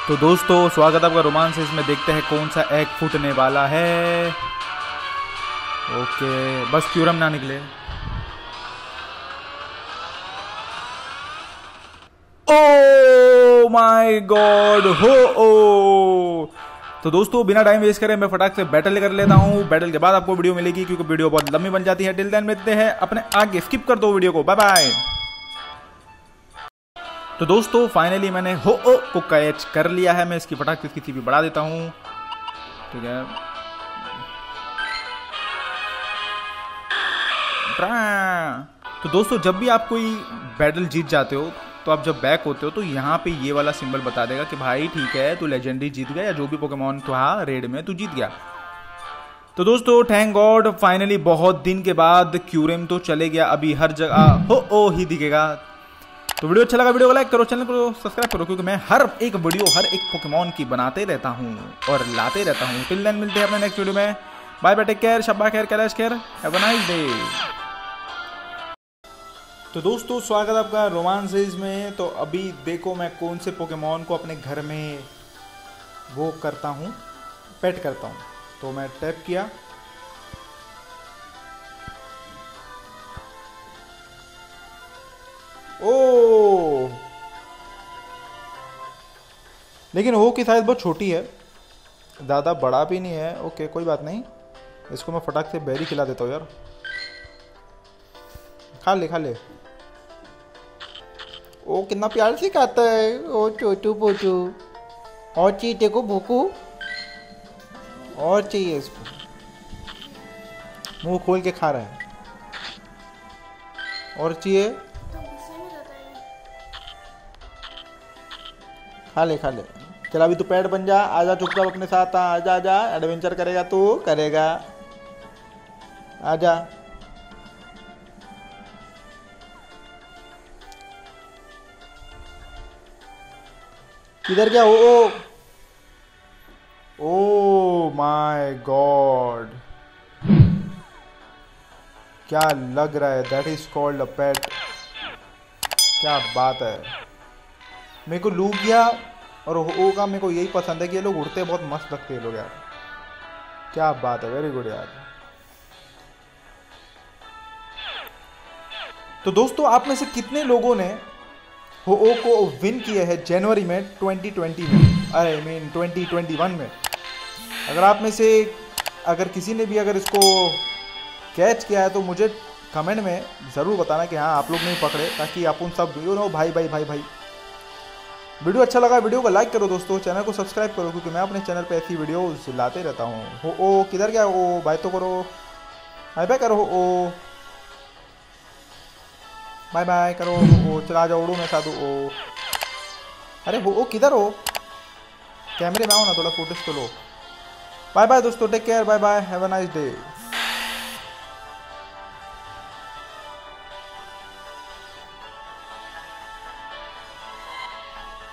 तो दोस्तों स्वागत है आपका रोमांस। इसमें देखते हैं कौन सा एग फूटने वाला है। ओके, बस क्यूरम ना निकले। ओ माय गॉड हो ओ। तो दोस्तों बिना टाइम वेस्ट करे मैं फटाक से बैटल कर लेता हूँ। बैटल के बाद आपको वीडियो मिलेगी क्योंकि वीडियो बहुत लंबी बन जाती है। टिल देन मिलते हैं अपने आगे, स्किप कर दो वीडियो को। Bye bye. तो दोस्तों फाइनली मैंने हो ओ को कैच कर लिया है। मैं इसकी फटाक से इसकी सीपी बढ़ा देता हूँ। ठीक है, तो दोस्तों जब भी आप कोई बैटल जीत जाते हो तो आप जब बैक होते हो तो यहाँ पे ये वाला सिंबल बता देगा कि भाई ठीक है तू लेजेंडरी जीत गया, या जो भी पोकेमॉन था रेड में तू जीत गया। तो दोस्तों थैंक गॉड फाइनली बहुत दिन के बाद क्यूरेम तो चले गया। अभी हर जगह हो ओ ही दिखेगा। तो वीडियो अच्छा लगा वीडियो को लाइक करो, चैनल को सब्सक्राइब करो, क्योंकि मैं हर एक वीडियो हर एक पोकेमॉन की बनाते रहता हूँ और लाते रहता हूँ। टिल देन मिलते हैं अपने नेक्स्ट वीडियो में। बाय बाय, टेक केयर, शब्बा खैर, कैलाश खैर, हैव अ नाइस डे। तो दोस्तों स्वागत आपका रोमांसेस में। तो अभी देखो मैं कौन से पोकेमॉन को अपने घर में वो करता हूँ, पेट करता हूँ। तो मैं टैप किया, ओ लेकिन हो की साइज बहुत छोटी है, ज़्यादा बड़ा भी नहीं है। ओके कोई बात नहीं, इसको मैं फटाक से बेरी खिला देता हूँ यार। खा ले खा ले। ओ कितना प्यार से खाता है। ओ चोटू पोचू। और चाहिए तेको भूकू, और चाहिए इसको। मुंह खोल के खा रहा है। और चाहिए, खा ले खा ले। चल अभी तू पेट बन जा, आजा चुपचाप अपने साथ। आजा आजा, एडवेंचर करेगा तू, करेगा। आजा। किधर गया? ओ ओ माय गॉड, क्या लग रहा है। That is called a pet. क्या बात है। मेरे को लूक गया। और ओ का मेरे को यही पसंद है कि ये लोग उड़ते बहुत मस्त लगते हैं लोग यार। क्या बात है, वेरी गुड यार। तो दोस्तों आप में से कितने लोगों ने हो को विन किए हैं जनवरी में 2020 में, आई मीन 2021 में? अगर आप में से अगर किसी ने भी अगर इसको कैच किया है तो मुझे कमेंट में ज़रूर बताना कि हाँ आप लोग नहीं पकड़े, ताकि आप उन सब भाई भाई भाई भाई। वीडियो अच्छा लगा वीडियो को लाइक करो दोस्तों, चैनल को सब्सक्राइब करो, क्योंकि मैं अपने चैनल पे ऐसी वीडियोस लाते रहता हूँ। हो ओ किधर गया? ओ बाय तो करो, बाय बाय करो। ओ बाय बाय करो। ओ चला जाओ, उड़ो मैं साधु। ओ अरे हो ओ किधर हो? कैमरे में आओ ना, थोड़ा फोटोज तो लो। बाय बाय दोस्तों, take care, bye bye, have a nice day.